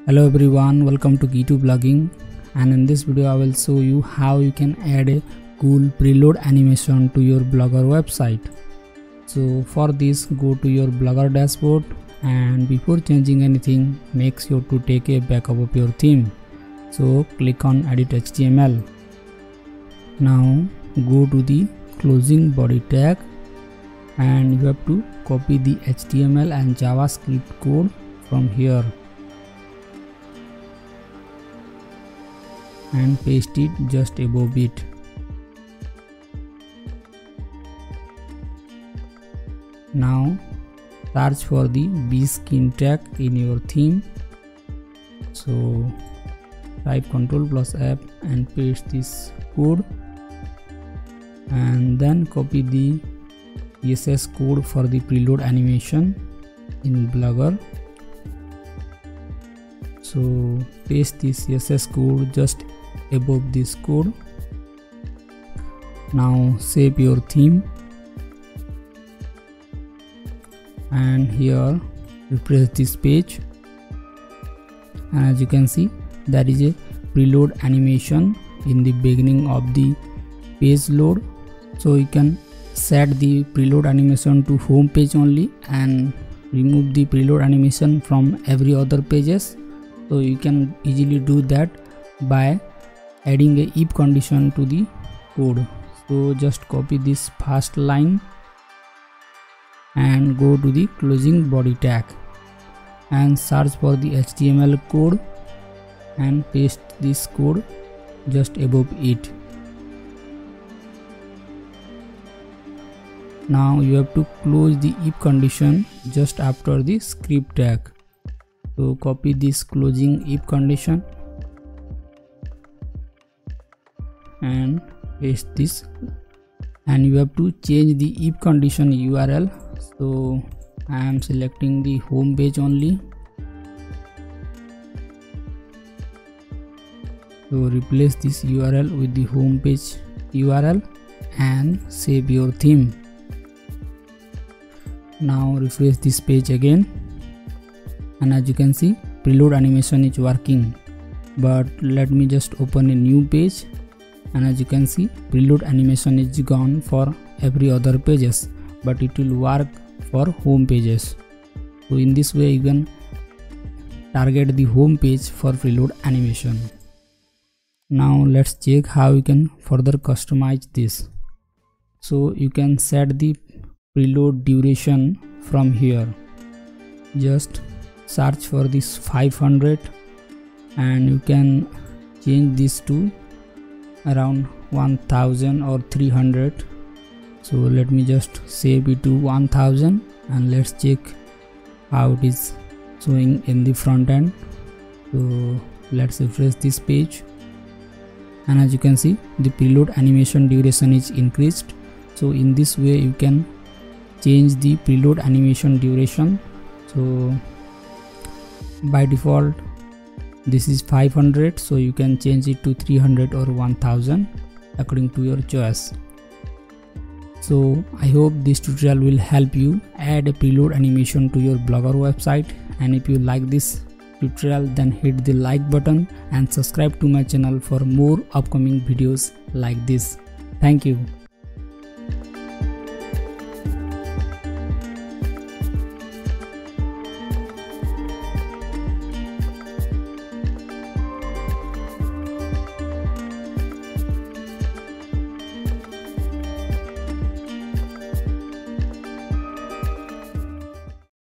Hello everyone, welcome to Key to Blogging, and in this video I will show you how you can add a cool preload animation to your Blogger website. So for this, go to your Blogger dashboard, and before changing anything, make sure to take a backup of your theme. So click on Edit HTML. Now go to the closing body tag, and you have to copy the HTML and JavaScript code from here and paste it just above it. Now search for the bskin tag in your theme. So type Ctrl+F and paste this code, and then copy the CSS code for the preload animation in Blogger. So paste the CSS code just above this code. Now save your theme, and here refresh this page, and as you can see, there is a preload animation in the beginning of the page load. So you can set the preload animation to home page only and remove the preload animation from every other pages. So you can easily do that by adding a if condition to the code. So just copy this first line and go to the closing body tag and search for the HTML code and paste this code just above it. Now you have to close the if condition just after the script tag. So copy this closing if condition and paste this, and you have to change the if condition URL. So I am selecting the home page only. So replace this URL with the home page URL and save your theme. Now refresh this page again, and as you can see, preload animation is working. But let me just open a new page, and as you can see, preload animation is gone for every other pages, but it will work for home pages. So in this way you can target the home page for preload animation. Now let's check how you can further customize this. So you can set the preload duration from here. Just search for this 500, and you can change this to around 1000 or 300. So let me just save it to 1000, and let's check how it is showing in the front end. So let's refresh this page, and as you can see, the preload animation duration is increased. So in this way you can change the preload animation duration. So by default this is 500, so you can change it to 300 or 1000 according to your choice. So I hope this tutorial will help you add a preload animation to your Blogger website, and if you like this tutorial, then hit the like button and subscribe to my channel for more upcoming videos like this. Thank you.